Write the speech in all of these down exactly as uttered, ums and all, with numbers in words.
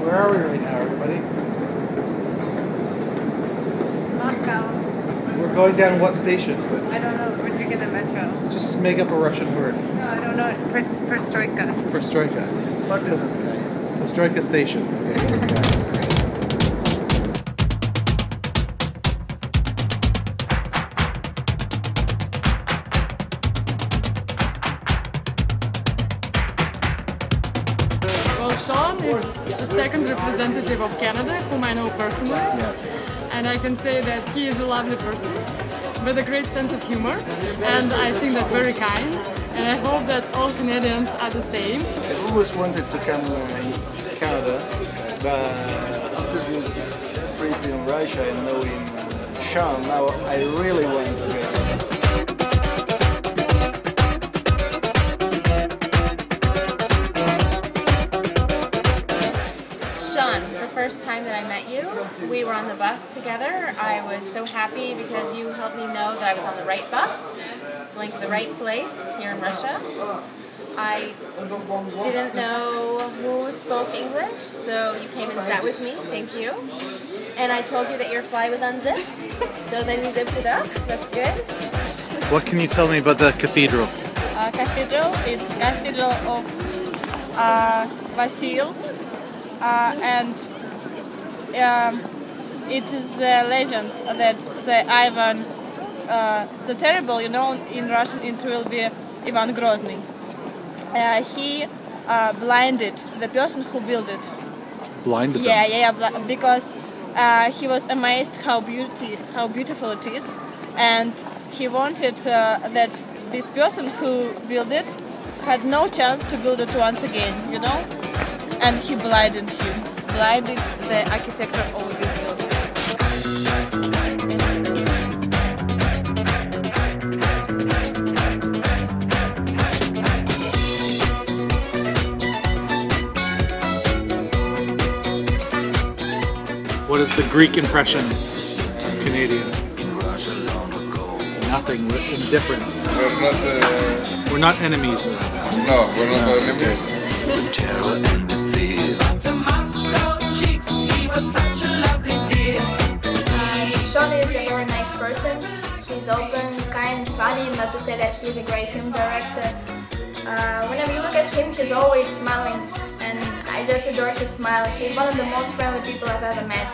Where are we right now, everybody? Moscow. We're going down what station? I don't know. We're taking the metro. Just make up a Russian word. No, I don't know. Pers- Perestroika. Perestroika. Partisanskaya. Perestroika station. Okay. Okay. Well, Sean is the second representative of Canada, whom I know personally. Yes. And I can say that he is a lovely person with a great sense of humor, and I think that very kind. And I hope that all Canadians are the same. I always wanted to come uh, to Canada, but after this trip in Russia and knowing Sean, now I really want to go. Sean, the first time that I met you, we were on the bus together. I was so happy because you helped me know that I was on the right bus, going to the right place here in Russia. I didn't know who spoke English, so you came and sat with me, thank you. And I told you that your fly was unzipped, so then you zipped it up, that's good. What can you tell me about the cathedral? Uh, cathedral, it's Cathedral of uh, Vasil. Uh, and um, it is a legend that the Ivan, uh, the terrible, you know, in Russian it will be Ivan Grozny. Uh, he uh, blinded the person who built it. Blinded Yeah, them? yeah, yeah, because uh, he was amazed how beauty, how beautiful it is, and he wanted uh, that this person who built it had no chance to build it once again, you know. And he blinded him, blinded the architecture of this building. What is the Greek impression of Canadians? Nothing. We're indifference. We're not. Uh, We're not enemies. no, we're not No. enemies. Sean is a very nice person. He's open, kind, funny, not to say that he's a great film director. Uh, whenever you look at him, he's always smiling, and I just adore his smile. He's one of the most friendly people I've ever met.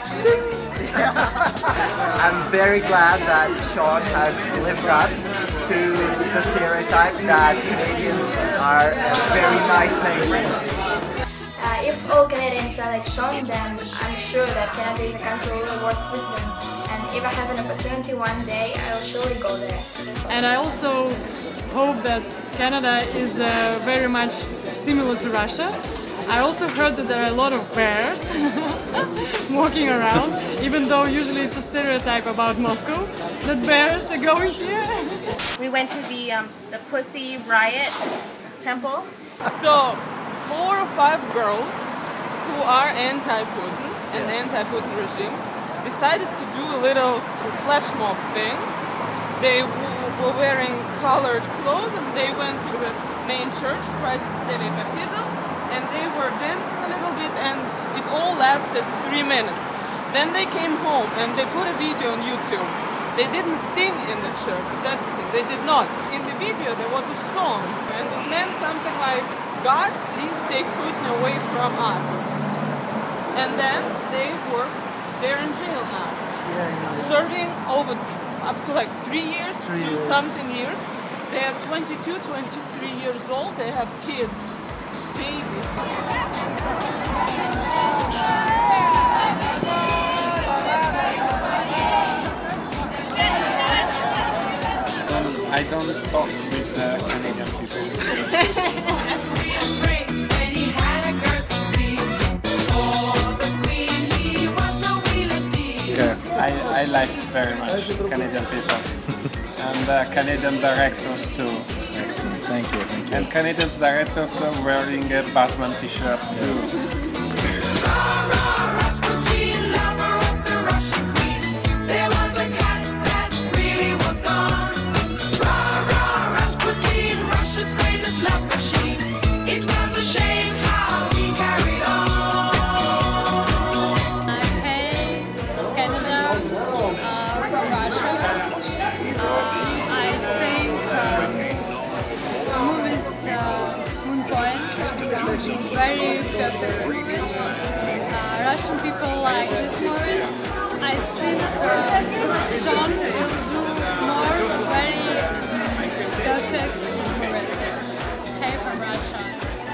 I'm very glad that Sean has lived up to the stereotype that Canadians are a very nice nation. Uh, if all Canadians are like Sean, then I'm sure that Canada is a country really worth visiting. And if I have an opportunity one day, I will surely go there. And I also hope that Canada is uh, very much similar to Russia. I also heard that there are a lot of bears walking around, even though usually it's a stereotype about Moscow, that bears are going here. We went to the, um, the Pussy Riot Temple. So, four or five girls who are anti-Putin and the anti-Putin regime decided to do a little flash mob thing. They were wearing colored clothes and they went to the main church, Christ City Cathedral, and they were dancing a little bit and it all lasted three minutes. Then they came home and they put a video on YouTube. They didn't sing in the church, that's the thing, they did not. In the video there was a song and it meant something like, God, please take Putin away from us. And then they were, they're in jail now. Serving over up to like three years, Three two years. something years. They are twenty-two, twenty-three years old, they have kids, babies. I don't talk with uh, Canadian people. Okay. I, I like very much Canadian people. And uh, Canadian directors too. Excellent. Thank you. Thank you. And Canadian directors are wearing a Batman t-shirt too. It was a shame how he carried on. perfect humorist. Uh, Russian people like this humorist. I think uh, Sean will do more very perfect humorist. Hey from Russia.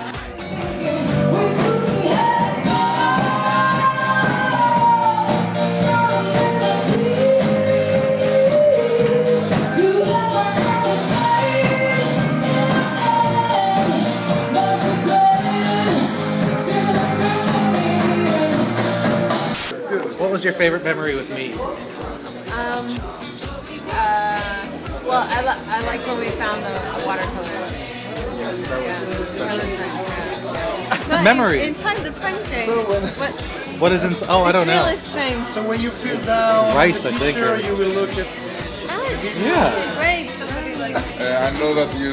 What was your favorite memory with me? Um, uh, well, I, li I liked when we found the watercolor. Yes, that was Yeah, special. that was nice. Yeah. Memories. Inside the painting. So when, What? What is in? Oh, I don't It's know. really strange. so when you feel down rice, in I the think, future, or- you will look at. Yeah. Great, somebody likes. Uh, I know that you,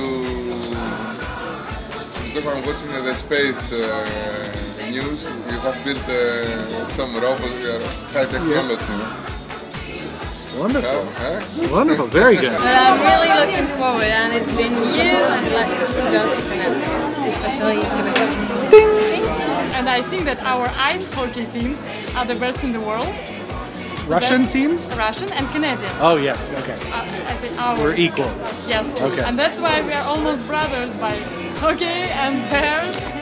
because I'm watching uh, the space uh, news, you have built uh, some robots, uh, high technology. Wonderful. Huh? Wonderful. Very good. But I'm really looking forward, and it's been years I'd like to go to Canada, especially Quebec. Ding! And I think that our ice hockey teams are the best in the world. Russian That's teams? Russian and Canadian. Oh yes. Okay. Uh, I say our. We're equal. Yes. Okay. And that's why we are almost brothers by hockey and bears